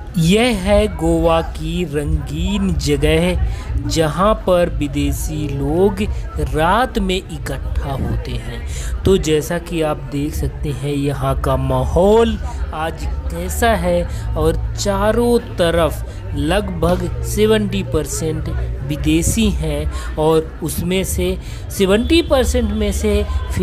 यह है गोवा की रंगीन जगह जहाँ पर विदेशी लोग रात में इकट्ठा होते हैं। तो जैसा कि आप देख सकते हैं यहाँ का माहौल आज कैसा है और चारों तरफ लगभग 70% विदेशी हैं और उसमें से 70% में से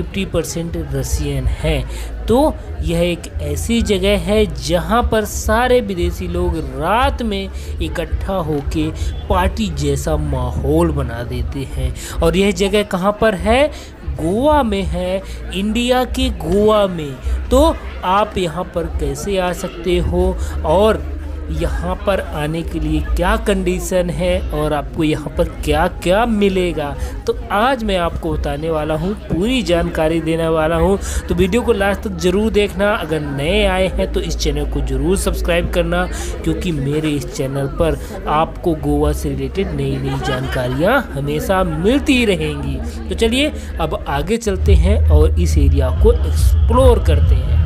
50% रसियन हैं। तो यह एक ऐसी जगह है जहाँ पर सारे विदेशी लोग रात में इकट्ठा होके पार्टी जैसा माहौल बना देते हैं। और यह जगह कहाँ पर है? गोवा में है, इंडिया के गोवा में। तो आप यहाँ पर कैसे आ सकते हो और यहाँ पर आने के लिए क्या कंडीशन है और आपको यहाँ पर क्या क्या मिलेगा, तो आज मैं आपको बताने वाला हूँ, पूरी जानकारी देने वाला हूँ। तो वीडियो को लास्ट तक ज़रूर देखना। अगर नए आए हैं तो इस चैनल को ज़रूर सब्सक्राइब करना, क्योंकि मेरे इस चैनल पर आपको गोवा से रिलेटेड नई नई जानकारियाँ हमेशा मिलती रहेंगी। तो चलिए अब आगे चलते हैं और इस एरिया को एक्सप्लोर करते हैं।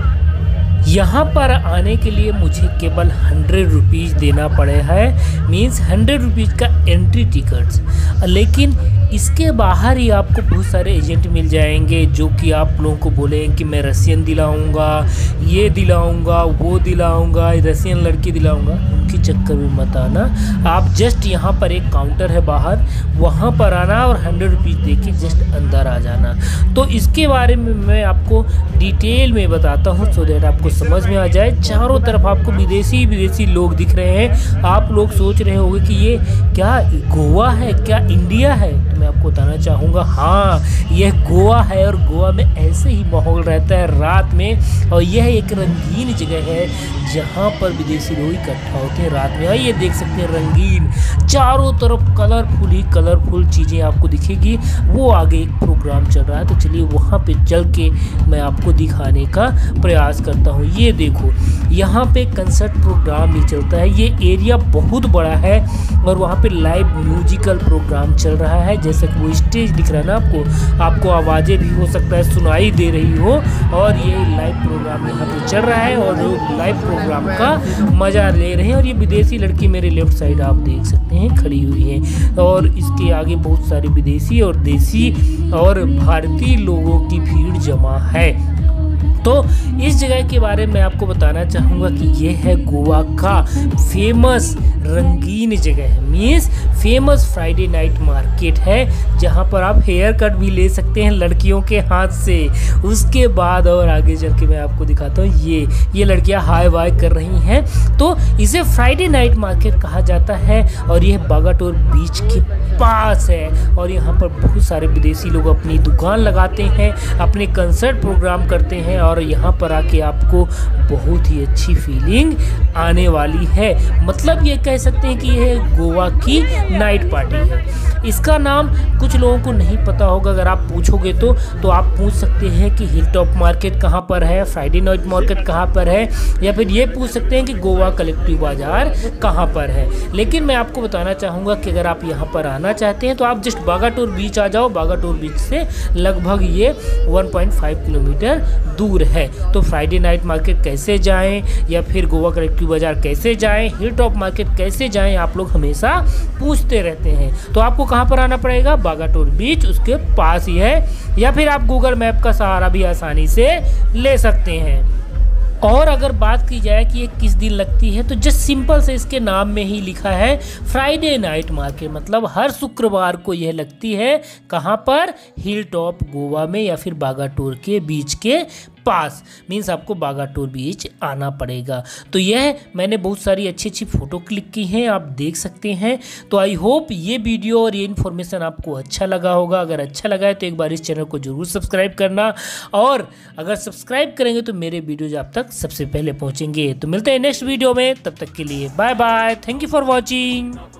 यहाँ पर आने के लिए मुझे केवल 100 रुपीज़ देना पड़े है, मीन्स 100 रुपीज़ का एंट्री टिकट्स। लेकिन इसके बाहर ही आपको बहुत सारे एजेंट मिल जाएंगे जो कि आप लोगों को बोलेंगे कि मैं रसियन दिलाऊंगा, ये दिलाऊंगा, वो दिलाऊंगा, रसियन लड़की दिलाऊंगा। उनकी चक्कर में मत आना। आप जस्ट यहाँ पर एक काउंटर है बाहर, वहाँ पर आना और 100 रुपीज़ दे के जस्ट अंदर आ जाना। तो इसके बारे में मैं आपको डिटेल में बताता हूँ सो दैट आपको समझ में आ जाए। चारों तरफ आपको विदेशी लोग दिख रहे हैं। आप लोग सोच रहे होंगे कि ये क्या गोवा है, क्या इंडिया है? तो मैं आपको बताना चाहूँगा, हाँ यह गोवा है और गोवा में ऐसे ही माहौल रहता है रात में। और यह एक रंगीन जगह है जहाँ पर विदेशी लोग इकट्ठा होते हैं रात में। और ये देख सकते हैं रंगीन, चारों तरफ कलरफुल चीज़ें आपको दिखेगी। वो आगे एक प्रोग्राम चल रहा है, तो चलिए वहाँ पे चल के मैं आपको दिखाने का प्रयास करता हूँ। ये देखो यहाँ पे कंसर्ट प्रोग्राम भी चलता है। ये एरिया बहुत बड़ा है और वहाँ पे लाइव म्यूजिकल प्रोग्राम चल रहा है। जैसे कि वो स्टेज दिख रहा है ना आपको आवाज़ें भी हो सकता है सुनाई दे रही हो। और ये लाइव प्रोग्राम यहाँ पे चल रहा है और लोग लाइव प्रोग्राम का मज़ा ले रहे हैं। और ये विदेशी लड़की मेरे लेफ्ट साइड आप देख सकते हैं खड़ी हुई है और इसके आगे बहुत सारे विदेशी और देसी और भारतीय लोगों की भीड़ जमा है। तो इस जगह के बारे में आपको बताना चाहूँगा कि ये है गोवा का फेमस रंगीन जगह है, means famous Friday night market है जहाँ पर आप हेयर कट भी ले सकते हैं लड़कियों के हाथ से। उसके बाद और आगे चल के मैं आपको दिखाता हूँ, ये लड़कियाँ हाय वाय कर रही हैं। तो इसे फ्राइडे नाइट मार्केट कहा जाता है और यह बागाटोर बीच के पास है। और यहाँ पर बहुत सारे विदेशी लोग अपनी दुकान लगाते हैं, अपने कंसर्ट प्रोग्राम करते हैं और यहाँ पर आके आपको बहुत ही अच्छी फीलिंग आने वाली है। मतलब ये कह सकते हैं कि यह गोवा की नाइट पार्टी है। इसका नाम कुछ लोगों को नहीं पता होगा, अगर आप पूछोगे तो आप पूछ सकते हैं कि हिल टॉप मार्केट कहाँ पर है, फ्राइडे नाइट मार्केट कहाँ पर है, या फिर ये पूछ सकते हैं कि गोवा कलेक्टिव बाज़ार कहाँ पर है। लेकिन मैं आपको बताना चाहूँगा कि अगर आप यहाँ पर आना चाहते हैं तो आप जस्ट बागाटोर बीच आ जाओ। बागाटोर बीच से लगभग ये 1.5 किलोमीटर दूर है। तो फ्राइडे नाइट मार्केट कैसे जाएं या फिर गोवा कलेक्टिव बाज़ार कैसे जाएं, हिल टॉप मार्केट कैसे जाएं, आप लोग हमेशा पूछते रहते हैं। तो आपको कहाँ पर आना पड़ेगा? बागाटोर बीच, उसके पास ही है, या फिर आप गूगल मैप का सहारा भी आसानी से ले सकते हैं। और अगर बात की जाए कि ये किस दिन लगती है, तो जस्ट सिंपल से इसके नाम में ही लिखा है फ्राइडे नाइट मार्केट, मतलब हर शुक्रवार को यह लगती है। कहाँ पर? हिल टॉप गोवा में या फिर बागाटोर के बीच के पास, मीन्स आपको बागाटोर बीच आना पड़ेगा। तो यह मैंने बहुत सारी अच्छी फ़ोटो क्लिक की हैं, आप देख सकते हैं। तो आई होप ये वीडियो और ये इन्फॉर्मेशन आपको अच्छा लगा होगा। अगर अच्छा लगा है तो एक बार इस चैनल को ज़रूर सब्सक्राइब करना, और अगर सब्सक्राइब करेंगे तो मेरे वीडियोज आप तक सबसे पहले पहुँचेंगे। तो मिलते हैं नेक्स्ट वीडियो में, तब तक के लिए bye bye, thank you for watching.